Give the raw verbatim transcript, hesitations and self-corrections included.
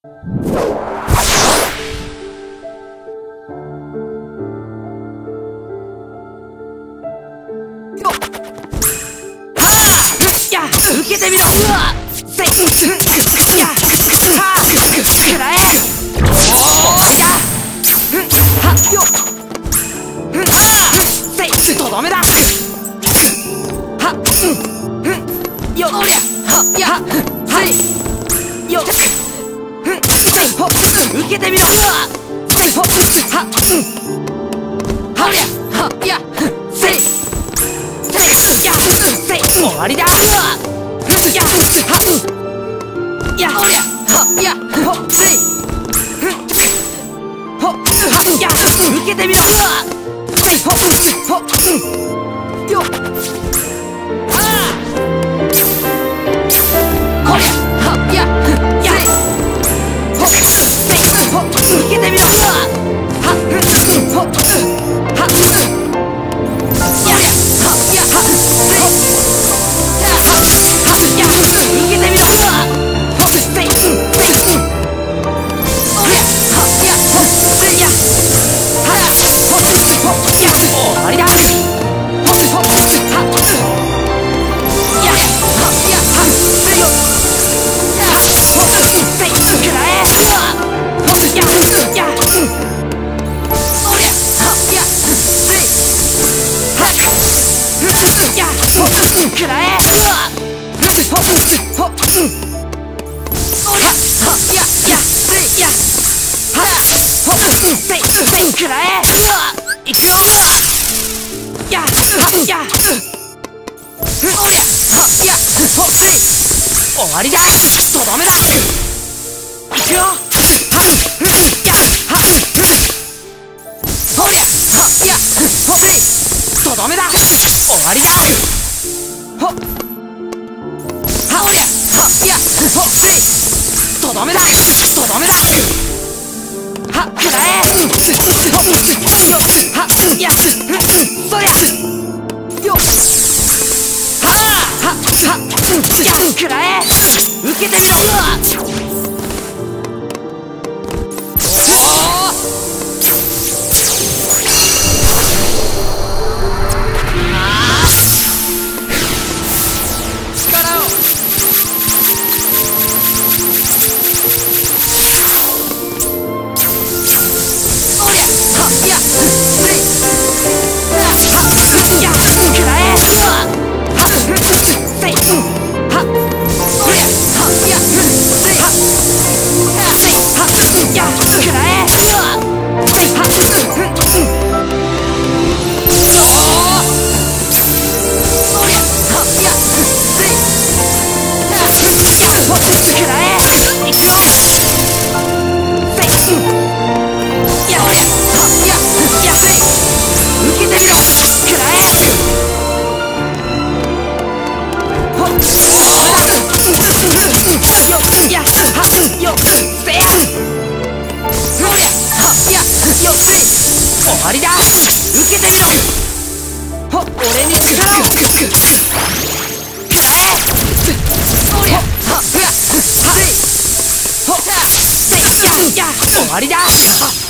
や受けてみろ。うわせいやはくらえ。おーやはっよはせいとどめだ。はよおりゃはやはいよせいほ受けてみろ。うわせいほははりゃはやせいやせい終わりだ。うわやはやおりゃはやほせいほはや受けてみろ。うわせいほほよはおりゃはややほせいほ受けてみろ。うわはほはやりゃはやはせいや受けてみろ。うわほせいせいおりゃはやほせいやはやほほや終わりだ。ほほはやりゃはやはせいよやほせいくらえ。うわほややおりゃはやせいはやほくらえ。うわほほおりゃはややせいやはほせいせいくらえ。うわいくよ。うわやはやおりゃはやほせい終わりだ。とどめだ。いくよ。はやはおりゃはやほせいとどめだ。終わりだ。ほはおりゃはやほせいとどめだ。とどめだ。はくらえ。ほよはやそりゃよはははやくらえ。受けてみろ。うわ終わりだ。受けてみろ。ほ俺に力をくらえ。おりゃはやせいほせいやや終わりだ。